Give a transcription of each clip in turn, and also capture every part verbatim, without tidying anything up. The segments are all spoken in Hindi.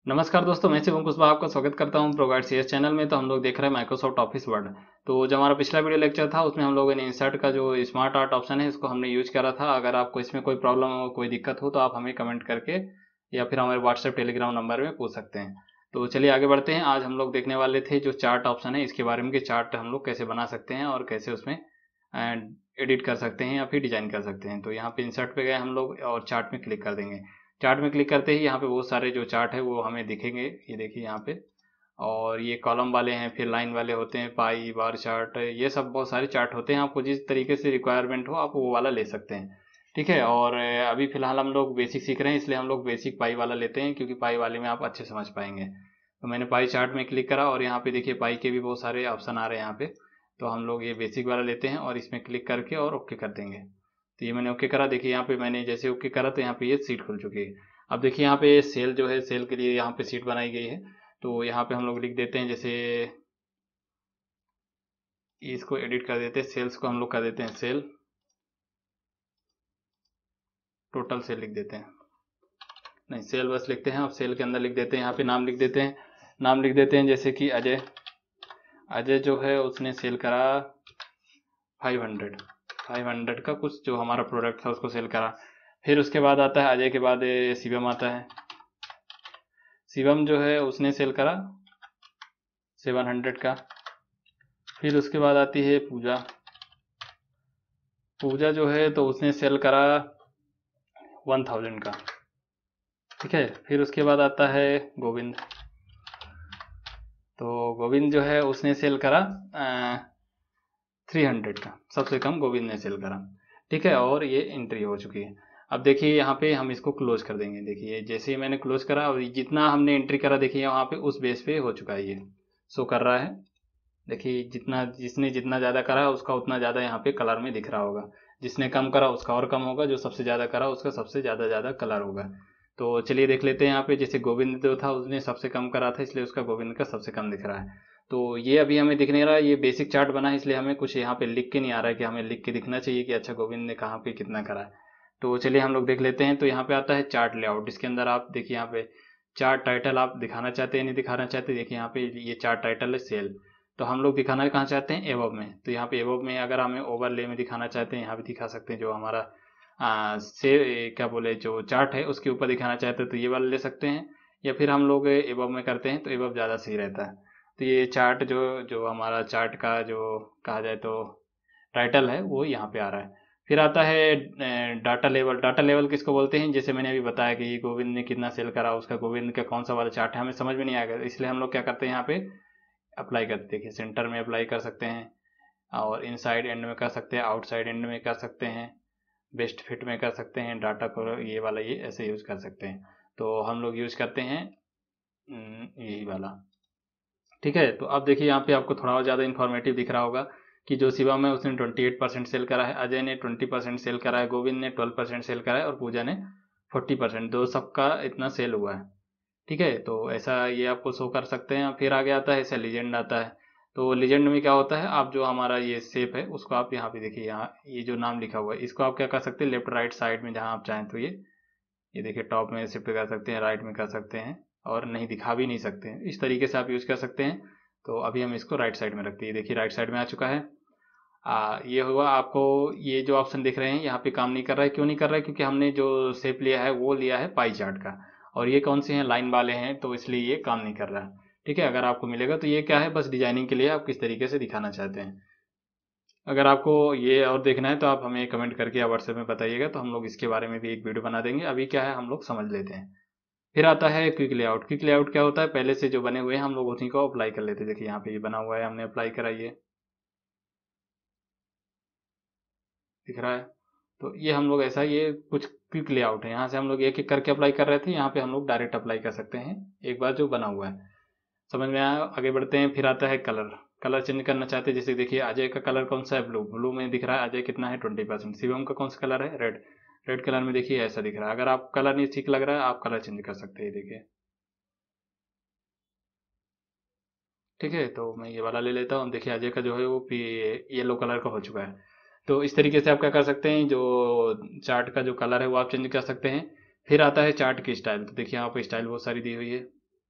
नमस्कार दोस्तों, मैं शिवम कुशवाहा आपका स्वागत करता हूं प्रोवाइड सीएस चैनल में। तो हम लोग देख रहे हैं माइक्रोसॉफ्ट ऑफिस वर्ड। तो जो हमारा पिछला वीडियो लेक्चर था उसमें हम लोगों ने इंसर्ट का जो स्मार्ट आर्ट ऑप्शन है इसको हमने यूज करा था। अगर आपको इसमें कोई प्रॉब्लम हो, कोई दिक्कत हो तो आप हमें कमेंट करके या फिर हमारे व्हाट्सएप टेलीग्राम नंबर में पूछ सकते हैं। तो चलिए आगे बढ़ते हैं। आज हम लोग देखने वाले थे जो चार्ट ऑप्शन है इसके बारे में कि चार्ट हम लोग कैसे बना सकते हैं और कैसे उसमें एडिट कर सकते हैं या फिर डिजाइन कर सकते हैं। तो यहाँ पे इंसर्ट पे गए हम लोग और चार्ट में क्लिक कर देंगे। चार्ट में क्लिक करते ही यहाँ पे बहुत सारे जो चार्ट है वो हमें दिखेंगे। ये देखिए यहाँ पे, और ये कॉलम वाले हैं, फिर लाइन वाले होते हैं, पाई बार चार्ट, ये सब बहुत सारे चार्ट होते हैं। आपको जिस तरीके से रिक्वायरमेंट हो आप वो वाला ले सकते हैं। ठीक है। और अ, अभी फिलहाल हम लोग बेसिक सीख रहे हैं इसलिए हम लोग बेसिक पाई वाला लेते हैं, क्योंकि पाई वाले में आप अच्छे समझ पाएंगे। तो मैंने पाई चार्ट में क्लिक करा और यहाँ पे देखिए पाई के भी बहुत सारे ऑप्शन आ रहे हैं यहाँ पे। तो हम लोग ये बेसिक वाला लेते हैं और इसमें क्लिक करके और ओके कर देंगे। तो ये मैंने ओके करा। देखिए यहाँ पे मैंने जैसे ओके करा तो यहाँ पे ये सीट खुल चुकी है। अब देखिए यहाँ पे सेल जो है, सेल के लिए यहाँ पे सीट बनाई गई है। तो यहाँ पे हम लोग लिख देते हैं, जैसे इसको एडिट कर देते हैं, सेल्स को हम लोग कर देते हैं सेल, टोटल सेल लिख देते हैं। नहीं, सेल बस लिखते हैं। अब सेल के अंदर लिख देते हैं, यहाँ पे नाम लिख देते हैं। नाम लिख देते हैं जैसे कि अजय। अजय जो है उसने सेल करा फाइव हंड्रेड फाइव हंड्रेड का कुछ जो हमारा प्रोडक्ट था उसको सेल करा। फिर उसके बाद आता है अजय के बाद ए, शिवम आता है। शिवम जो है उसने सेल करा सेवन हंड्रेड का। फिर उसके बाद आती है पूजा। पूजा जो है तो उसने सेल करा वन थाउजेंड का। ठीक है। फिर उसके बाद आता है गोविंद। तो गोविंद जो है उसने सेल करा थ्री हंड्रेड का, सबसे कम गोविंद ने सेल करा। ठीक है। और ये एंट्री हो चुकी है। अब देखिए यहाँ पे हम इसको क्लोज कर देंगे। देखिए जैसे ही मैंने क्लोज करा और जितना हमने एंट्री करा देखिए वहाँ पे उस बेस पे हो चुका है, ये शो कर रहा है। देखिए जितना जिसने जितना ज़्यादा करा है उसका उतना ज़्यादा यहाँ पे कलर में दिख रहा होगा। जिसने कम करा उसका और कम होगा, जो सबसे ज़्यादा करा उसका सबसे ज़्यादा ज़्यादा कलर होगा। तो चलिए देख लेते हैं यहाँ पे। जैसे गोविंद जो था उसने सबसे कम करा था इसलिए उसका गोविंद का सबसे कम दिख रहा है। तो ये अभी हमें दिख नहीं रहा। ये बेसिक चार्ट बना है इसलिए हमें कुछ यहाँ पे लिख के नहीं आ रहा है कि हमें लिख के दिखना चाहिए कि अच्छा गोविंद ने कहाँ पे कितना करा है। तो चलिए हम लोग देख लेते हैं। तो यहाँ पे आता है चार्ट लेआउट। इसके अंदर आप देखिए यहाँ पे चार्ट टाइटल आप दिखाना चाहते हैं नहीं दिखाना चाहते। देखिए यहाँ पे ये चार्ट टाइटल है सेल। तो हम लोग दिखाना कहाँ चाहते हैं, एबव में। तो यहाँ पे एबव में अगर हमें ओवरले में दिखाना चाहते हैं यहाँ भी दिखा सकते हैं। जो हमारा आ, से क्या बोले जो चार्ट है उसके ऊपर दिखाना चाहते हैं तो ये वाला ले सकते हैं। या फिर हम लोग एबव में करते हैं तो एबव ज़्यादा सही रहता है। तो ये चार्ट जो जो हमारा चार्ट का जो कहा जाए तो टाइटल है वो यहाँ पे आ रहा है। फिर आता है डाटा लेवल। डाटा लेवल किसको बोलते हैं, जैसे मैंने अभी बताया कि ये गोविंद ने कितना सेल करा, उसका गोविंद का कौन सा वाला चार्ट है हमें समझ में नहीं आएगा, इसलिए हम लोग क्या करते हैं यहाँ पे अप्लाई करते हैं। देखिए सेंटर में अप्लाई कर सकते हैं और इनसाइड एंड में कर सकते हैं, आउटसाइड एंड में कर सकते हैं, बेस्ट फिट में कर सकते हैं। डाटा को ये वाला ये ऐसे यूज कर सकते हैं। तो हम लोग यूज करते हैं यही वाला। ठीक है। तो अब देखिए यहाँ पे आपको थोड़ा और ज़्यादा इन्फॉर्मेटिव दिख रहा होगा कि जो शिवम है उसने ट्वेंटी एट परसेंट सेल करा है, अजय ने ट्वेंटी परसेंट सेल करा है, गोविंद ने ट्वेल्व परसेंट सेल करा है और पूजा ने फोर्टी परसेंट। दो सबका इतना सेल हुआ है। ठीक है। तो ऐसा ये आपको शो कर सकते हैं। फिर आगे आता है ऐसा लीजेंड आता है। तो लीजेंड में क्या होता है, आप जो हमारा ये शेप है उसको आप यहाँ पे देखिए, यहाँ ये जो नाम लिखा हुआ है इसको आप क्या कर सकते हैं, लेफ्ट राइट साइड में जहाँ आप चाहें तो ये ये देखिए टॉप में शिफ्ट कर सकते हैं, राइट में कर सकते हैं और नहीं दिखा भी नहीं सकते हैं। इस तरीके से आप यूज कर सकते हैं। तो अभी हम इसको राइट साइड में रखते हैं। देखिए राइट साइड में आ चुका है। आ, ये हुआ। आपको ये जो ऑप्शन दिख रहे हैं यहाँ पे काम नहीं कर रहा है। क्यों नहीं कर रहा है, क्योंकि हमने जो शेप लिया है वो लिया है पाई चार्ट का और ये कौन से हैं, लाइन वाले हैं, तो इसलिए ये काम नहीं कर रहा है। ठीक है। अगर आपको मिलेगा तो ये क्या है, बस डिजाइनिंग के लिए आप किस तरीके से दिखाना चाहते हैं। अगर आपको ये और देखना है तो आप हमें कमेंट करके या व्हाट्सएप में बताइएगा, तो हम लोग इसके बारे में भी एक वीडियो बना देंगे। अभी क्या है हम लोग समझ लेते हैं। फिर आता है क्विक लेआउट। क्विक लेआउट क्या होता है, पहले से जो बने हुए हैं हम लोग उसी को अप्लाई कर लेते हैं। देखिए यहाँ पे ये बना हुआ है, हमने अप्लाई करा, ये दिख रहा है। तो ये हम लोग ऐसा, ये कुछ क्विक लेआउट है, यहाँ से हम लोग एक एक करके अप्लाई कर रहे थे, यहाँ पे हम लोग डायरेक्ट अप्लाई कर सकते हैं एक बार जो बना हुआ है। समझ में आया। आगे बढ़ते हैं। फिर आता है कलर। कलर चेंज करना चाहते हैं, जैसे देखिए अजय का कलर कौन सा है, ब्लू। ब्लू में दिख रहा है अजय कितना है, ट्वेंटी परसेंट। शिवम का कौन सा कलर है, रेड। रेड कलर में देखिए ऐसा दिख रहा है। अगर आप कलर नहीं ठीक लग रहा है आप कलर चेंज कर सकते हैं। देखिए ठीक है। तो मैं ये वाला ले लेता हूँ। देखिए अजय का जो है वो येलो कलर का हो चुका है। तो इस तरीके से आप क्या कर सकते हैं, जो चार्ट का जो कलर है वो आप चेंज कर सकते हैं। फिर आता है चार्ट की स्टाइल। तो देखिए यहाँ पे स्टाइल बहुत सारी दी हुई है।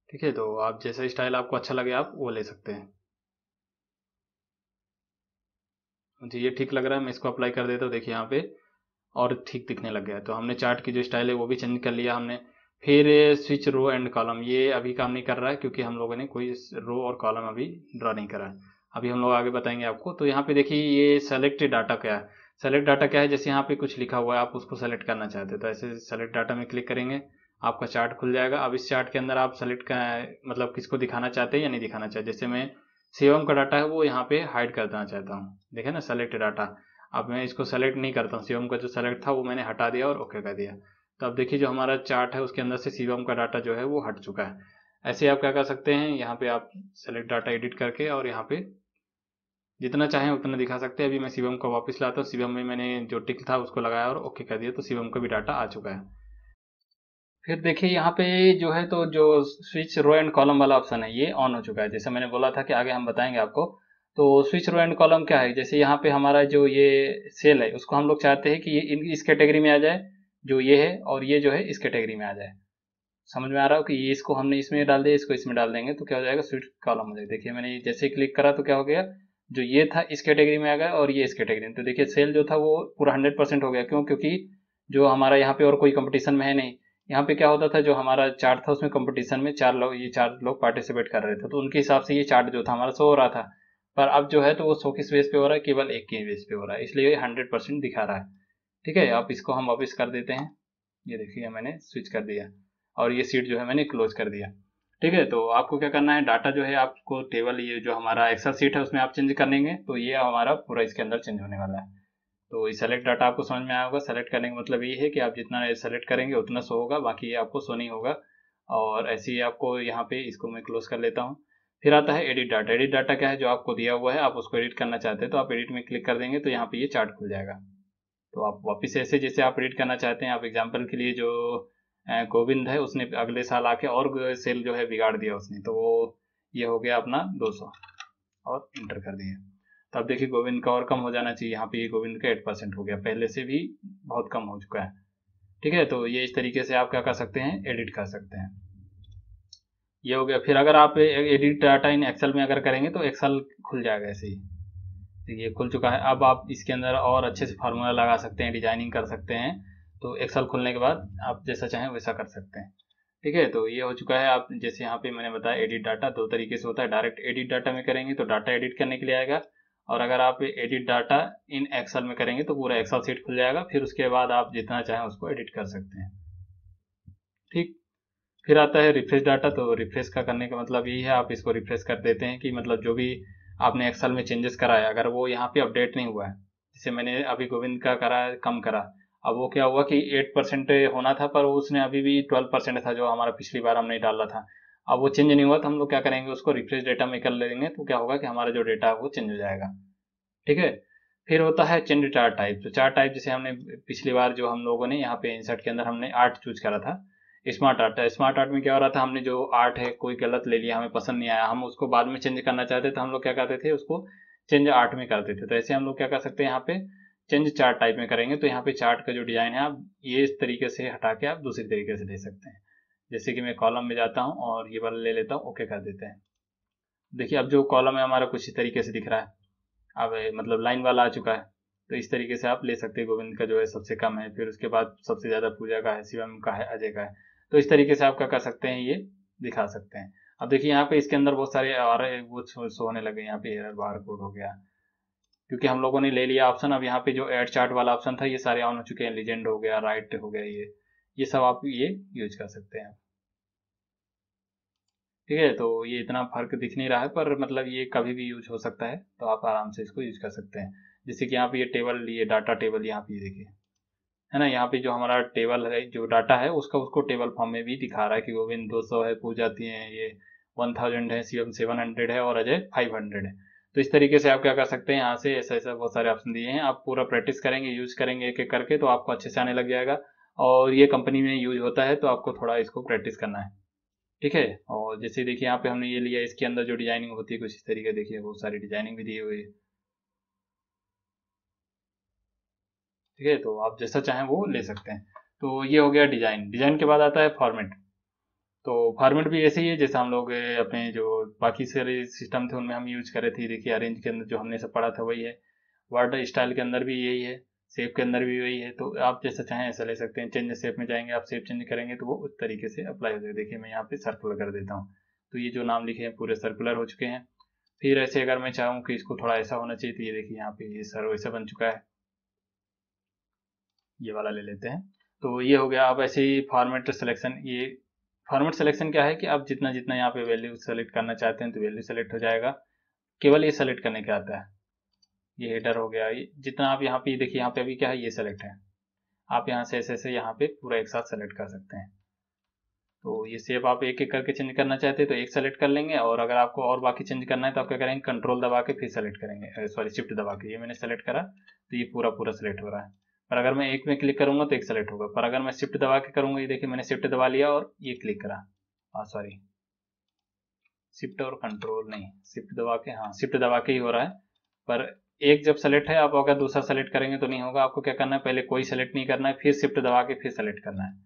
ठीक है, तो आप जैसा स्टाइल आपको अच्छा लगे आप वो ले सकते हैं। मुझे ये ठीक लग रहा है, मैं इसको अप्लाई कर देता हूँ। देखिए यहाँ पे और ठीक दिखने लग गया है। तो हमने चार्ट की जो स्टाइल है वो भी चेंज कर लिया हमने। फिर स्विच रो एंड कॉलम, ये अभी काम नहीं कर रहा है क्योंकि हम लोगों ने कोई रो और कॉलम अभी ड्रा नहीं करा है। अभी हम लोग आगे बताएंगे आपको। तो यहाँ पे देखिए ये सेलेक्ट डाटा क्या है। सेलेक्ट डाटा क्या है, जैसे यहाँ पे कुछ लिखा हुआ है आप उसको सेलेक्ट करना चाहते हैं तो ऐसे सेलेक्ट डाटा में क्लिक करेंगे, आपका चार्ट खुल जाएगा। अब इस चार्ट के अंदर आप सेलेक्ट का मतलब किसको दिखाना चाहते हैं या नहीं दिखाना चाहते। जैसे मैं शिवम का डाटा है वो यहाँ पे हाइड कर देना चाहता हूँ, देखे ना सेलेक्ट डाटा। अब मैं इसको सेलेक्ट नहीं करता हूँ, शिवम का जो सेलेक्ट था वो मैंने हटा दिया और ओके कर दिया। तो अब देखिए जो हमारा चार्ट है उसके अंदर से शिवम का डाटा जो है वो हट चुका है। ऐसे आप क्या कर सकते हैं, यहाँ पे आप सेलेक्ट डाटा एडिट करके और यहाँ पे जितना चाहें उतना दिखा सकते हैं। अभी मैं शिवम को वापस लाता हूँ, शिवम में मैंने जो टिक था उसको लगाया और ओके कर दिया, तो शिवम का भी डाटा आ चुका है। फिर देखिए यहाँ पे जो है तो जो स्विच रो एंड कॉलम वाला ऑप्शन है ये ऑन हो चुका है। जैसे मैंने बोला था कि आगे हम बताएंगे आपको। तो स्विच रो एंड कॉलम क्या है, जैसे यहाँ पे हमारा जो ये सेल है उसको हम लोग चाहते हैं कि ये इन- इस कैटेगरी में आ जाए जो ये है, और ये जो है इस कैटेगरी में आ जाए। समझ में आ रहा हो कि ये इसको हमने इसमें डाल दिया, इसको इसमें डाल देंगे तो क्या हो जाएगा, स्विच कॉलम हो जाएगा। देखिए मैंने जैसे ही क्लिक करा तो क्या हो गया, जो ये था इस कैटेगरी में आ गया और ये इस कैटेगरी में। तो देखिए सेल जो था वो पूरा हंड्रेड परसेंट हो गया। क्यों? क्योंकि जो हमारा यहाँ पे और कोई कंपटीशन में है नहीं। यहाँ पे क्या होता था, जो हमारा चार्ट था उसमें कंपटीशन में चार लोग ये चार लोग पार्टिसिपेट कर रहे थे, तो उनके हिसाब से ये चार्ट जो था हमारा शो हो रहा था। पर अब जो है तो वो सौ किस बेस पे हो रहा है, केवल एक के बेस पे हो रहा है, इसलिए ये हंड्रेड परसेंट दिखा रहा है। ठीक है, अब इसको हम वापस कर देते हैं। ये देखिए मैंने स्विच कर दिया और ये सीट जो है मैंने क्लोज कर दिया। ठीक है, तो आपको क्या करना है, डाटा जो है आपको टेबल ये जो हमारा एक्सेल सीट है उसमें आप चेंज करेंगे तो ये हमारा पूरा इसके अंदर चेंज होने वाला है। तो इस सेलेक्ट डाटा आपको समझ में आया होगा। सेलेक्ट करने का मतलब ये है कि आप जितना सेलेक्ट करेंगे उतना शो होगा, बाकी ये आपको शो नहीं होगा। और ऐसे ही आपको यहाँ पे इसको मैं क्लोज कर लेता हूँ। फिर आता है एडिट डाटा। एडिट डाटा क्या है, जो आपको दिया हुआ है आप उसको एडिट करना चाहते हैं तो आप एडिट में क्लिक कर देंगे तो यहाँ पे ये चार्ट खुल जाएगा। तो आप वापस से ऐसे जैसे आप एडिट करना चाहते हैं, आप एग्जाम्पल के लिए जो अ, गोविंद है उसने अगले साल आके और सेल जो है बिगाड़ दिया उसने, तो वो ये हो गया अपना दो सौ और इंटर कर दिया। तो अब देखिए गोविंद का और कम हो जाना चाहिए, यहाँ पे ये गोविंद का एट परसेंट हो गया, पहले से भी बहुत कम हो चुका है। ठीक है, तो ये इस तरीके से आप क्या कर सकते हैं, एडिट कर सकते हैं। ये हो गया। फिर अगर आप एडिट डाटा इन एक्सेल में अगर करेंगे तो एक्सेल खुल जाएगा ऐसे ही। देखिए खुल चुका है। अब आप इसके अंदर और अच्छे से फार्मूला लगा सकते हैं, डिजाइनिंग कर सकते हैं। तो एक्सेल खुलने के बाद आप जैसा चाहें वैसा कर सकते हैं। ठीक है, तो ये हो चुका है। आप जैसे यहाँ पे मैंने बताया एडिट डाटा दो तरीके से होता है। डायरेक्ट एडिट डाटा में करेंगे तो डाटा एडिट करने के लिए आएगा, और अगर आप एडिट डाटा इन एक्सेल में करेंगे तो पूरा एक्सेल सीट खुल जाएगा। फिर उसके बाद आप जितना चाहें उसको एडिट कर सकते हैं। ठीक। फिर आता है रिफ्रेश डाटा। तो रिफ्रेश का करने का मतलब यही है, आप इसको रिफ्रेश कर देते हैं कि मतलब जो भी आपने एक्सेल में चेंजेस कराया अगर वो यहाँ पे अपडेट नहीं हुआ है। जैसे मैंने अभी गोविंद का करा कम करा, अब वो क्या हुआ कि एट परसेंट होना था पर उसने अभी भी ट्वेल्व परसेंट था जो हमारा पिछली बार हमने डाला था। अब वो चेंज नहीं हुआ तो हम लोग क्या करेंगे, उसको रिफ्रेश डेटा में कर लेंगे तो क्या होगा कि हमारा जो डेटा है वो चेंज हो जाएगा। ठीक है। फिर होता है चेंज चार्ट टाइप। तो चार्ट टाइप जैसे हमने पिछली बार जो हम लोगों ने यहाँ पे इंसर्ट के अंदर हमने आर्ट चूज करा था, स्मार्ट आर्ट। स्मार्ट आर्ट में क्या हो रहा था, हमने जो आर्ट है कोई गलत ले लिया, हमें पसंद नहीं आया, हम उसको बाद में चेंज करना चाहते तो हम लोग क्या करते थे, उसको चेंज आर्ट में करते थे। तो ऐसे हम लोग क्या कर सकते हैं, यहाँ पे चेंज चार्ट टाइप में करेंगे तो यहाँ पे चार्ट का जो डिजाइन है आप ये इस तरीके से हटा के आप दूसरी तरीके से ले सकते हैं। जैसे कि मैं कॉलम में जाता हूँ और ये वाला ले लेता हूँ, ओके कर देते हैं। देखिए अब जो कॉलम है हमारा कुछ इस तरीके से दिख रहा है, अब मतलब लाइन वाला आ चुका है। तो इस तरीके से आप ले सकते हैं। गोविंद का जो है सबसे कम है, फिर उसके बाद सबसे ज्यादा पूजा का है, शिवम का है, अजय का है। तो इस तरीके से आप क्या कर सकते हैं, ये दिखा सकते हैं। अब देखिए यहाँ पे इसके अंदर बहुत सारे और वो शो होने लगे। यहाँ पे एरर बार कोड हो गया क्योंकि हम लोगों ने ले लिया ऑप्शन। अब यहाँ पे जो एड चार्ट वाला ऑप्शन था ये सारे ऑन हो चुके हैं। लीजेंड हो गया, राइट हो गया, ये ये सब आप ये यूज कर सकते हैं। ठीक है, तो ये इतना फर्क दिख नहीं रहा है पर मतलब ये कभी भी यूज हो सकता है, तो आप आराम से इसको यूज कर सकते हैं। जैसे कि यहाँ पे ये टेबल, ये डाटा टेबल यहाँ पे देखिए है ना, यहाँ पे जो हमारा टेबल है जो डाटा है उसका उसको टेबल फॉर्म में भी दिखा रहा है कि गोविंद दो सौ है, पूजा तीन है, ये वन थाउजेंड है, शिवम सेवन हंड्रेड है और अजय फाइव हंड्रेड है। तो इस तरीके से आप क्या कर सकते हैं, यहाँ से ऐसा ऐसा बहुत सारे ऑप्शन दिए हैं। आप पूरा प्रैक्टिस करेंगे, यूज करेंगे एक एक करके तो आपको अच्छे से आने लग जाएगा। और ये कंपनी में यूज होता है तो आपको थोड़ा इसको प्रैक्टिस करना है। ठीक है, और जैसे देखिए यहाँ पे हमने ये लिया, इसके अंदर जो डिजाइनिंग होती है कुछ इस तरीके देखिए, बहुत सारी डिजाइनिंग भी दी हुई है। ठीक है, तो आप जैसा चाहें वो ले सकते हैं। तो ये हो गया डिजाइन। डिजाइन के बाद आता है फॉर्मेट। तो फॉर्मेट भी ऐसे ही है जैसे हम लोग अपने जो बाकी सारे सिस्टम थे उनमें हम यूज कर रहे थे। देखिए अरेंज के अंदर जो हमने सब पढ़ा था वही है, वर्ड स्टाइल के अंदर भी यही है, शेप के अंदर भी वही है। तो आप जैसा चाहें ऐसा ले सकते हैं। चेंज शेप में जाएंगे आप, शेप चेंज करेंगे तो वो उस तरीके से अप्लाई हो जाएगा। देखिए मैं यहाँ पे सर्कुलर कर देता हूँ, तो ये जो नाम लिखे हैं पूरे सर्कुलर हो चुके हैं। फिर ऐसे अगर मैं चाहूँ कि इसको थोड़ा ऐसा होना चाहिए तो ये देखिए यहाँ पे ये सर वैसा बन चुका है, ये वाला ले लेते हैं। तो ये हो गया। अब ऐसे ही फॉर्मेट सिलेक्शन, ये फॉर्मेट सिलेक्शन क्या है कि आप जितना जितना यहाँ पे वैल्यू सेलेक्ट करना चाहते हैं तो वैल्यू सेलेक्ट हो जाएगा। केवल ये सेलेक्ट करने का आता है। ये हेडर हो गया, ये जितना आप यहाँ पे देखिए, यहाँ पे अभी क्या है, ये सेलेक्ट है। आप यहाँ से ऐसे ऐसे यहाँ पे पूरा एक साथ सेलेक्ट कर सकते हैं। तो ये शेप आप एक एक करके चेंज करना चाहते हैं तो एक सेलेक्ट कर लेंगे, और अगर आपको और बाकी चेंज करना है तो आप क्या करेंगे, कंट्रोल दबा के फिर सेलेक्ट करेंगे, सॉरी शिफ्ट दबा के। ये मैंने सेलेक्ट करा तो ये पूरा पूरा सेलेक्ट हो रहा है। पर अगर मैं एक में क्लिक करूंगा तो एक सेलेक्ट होगा, पर अगर मैं शिफ्ट दबा के करूंगा, ये देखिए मैंने शिफ्ट दबा लिया और ये क्लिक करा, हाँ सॉरी शिफ्ट और कंट्रोल नहीं, शिफ्ट दबा के, हाँ शिफ्ट दबा के ही हो रहा है। पर एक जब सेलेक्ट है, आप अगर दूसरा सेलेक्ट करेंगे तो नहीं होगा। आपको क्या करना है, पहले कोई सेलेक्ट नहीं करना है, फिर शिफ्ट दबा के फिर सेलेक्ट करना है।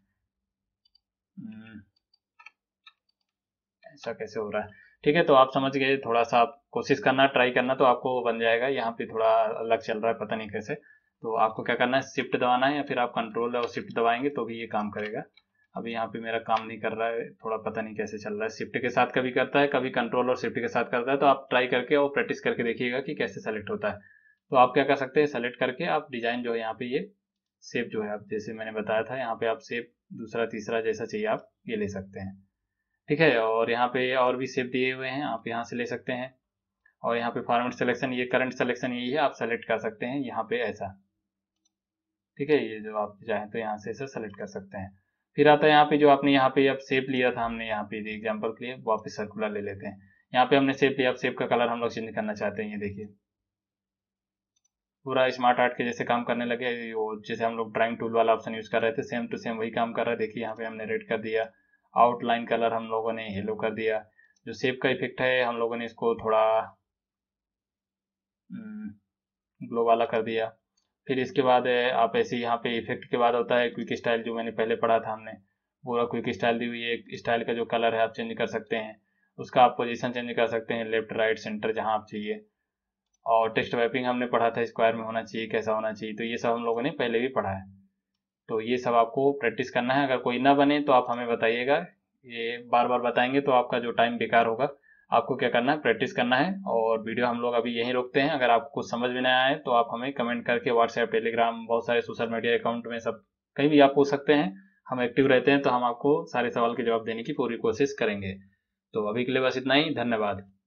ऐसा कैसे हो रहा है, ठीक है। तो आप समझ गए, थोड़ा सा आप कोशिश करना, ट्राई करना तो आपको बन जाएगा। यहाँ पे थोड़ा अलग चल रहा है, पता नहीं कैसे। तो आपको क्या करना है, शिफ्ट दबाना है या फिर आप कंट्रोल और शिफ्ट दबाएंगे तो भी ये काम करेगा। अभी यहाँ पे मेरा काम नहीं कर रहा है, थोड़ा पता नहीं कैसे चल रहा है। शिफ्ट के साथ कभी करता है, कभी कंट्रोल और शिफ्ट के साथ करता है। तो आप ट्राई करके और प्रैक्टिस करके देखिएगा कि कैसे सेलेक्ट होता है। तो आप क्या कर सकते हैं, सेलेक्ट करके आप डिजाइन जो है यहाँ पे ये शेप जो है, आप जैसे मैंने बताया था, यहाँ पे आप शेप दूसरा तीसरा जैसा चाहिए आप ये ले सकते हैं, ठीक है। और यहाँ पे और भी शेप दिए हुए हैं, आप यहाँ से ले सकते हैं। और यहाँ पे फॉर्मेट सिलेक्शन, ये करंट सिलेक्शन यही है, आप सेलेक्ट कर सकते हैं यहाँ पे ऐसा, ठीक है। ये जो आप चाहें तो यहाँ से ऐसा सेलेक्ट कर सकते हैं। फिर आता है यहाँ पे जो आपने यहाँ पे अब शेप लिया था हमने, यहाँ पे एग्जाम्पल के लिए वापस सर्कुलर ले लेते हैं। यहाँ पे हमने शेप लिया, अब शेप का कलर हम लोग चेंज करना चाहते हैं। ये देखिए पूरा स्मार्ट आर्ट के जैसे काम करने लगे। वो जैसे हम लोग ड्राइंग टूल वाला ऑप्शन यूज कर रहे थे, सेम टू सेम वही काम कर रहा है। देखिए यहाँ पे हमने रेड कर दिया, आउटलाइन कलर हम लोगों ने येलो कर दिया। जो शेप का इफेक्ट है हम लोगों ने इसको थोड़ा ग्लो वाला कर दिया। फिर इसके बाद आप ऐसे यहाँ पे इफेक्ट के बाद होता है क्विक स्टाइल, जो मैंने पहले पढ़ा था हमने, पूरा क्विक स्टाइल दी हुई है। एक स्टाइल का जो कलर है आप चेंज कर सकते हैं, उसका आप पोजीशन चेंज कर सकते हैं, लेफ्ट राइट सेंटर जहाँ आप चाहिए। और टेक्स्ट वैपिंग हमने पढ़ा था, स्क्वायर में होना चाहिए, कैसा होना चाहिए, तो ये सब हम लोगों ने पहले भी पढ़ा है। तो ये सब आपको प्रैक्टिस करना है। अगर कोई ना बने तो आप हमें बताइएगा, ये बार बार बताएंगे तो आपका जो टाइम बेकार होगा। आपको क्या करना है, प्रैक्टिस करना है। और वीडियो हम लोग अभी यहीं रोकते हैं। अगर आपको कुछ समझ में ना आए तो आप हमें कमेंट करके व्हाट्सएप, टेलीग्राम, बहुत सारे सोशल मीडिया अकाउंट में सब कहीं भी आप पूछ सकते हैं। हम एक्टिव रहते हैं, तो हम आपको सारे सवाल के जवाब देने की पूरी कोशिश करेंगे। तो अभी के लिए बस इतना ही, धन्यवाद।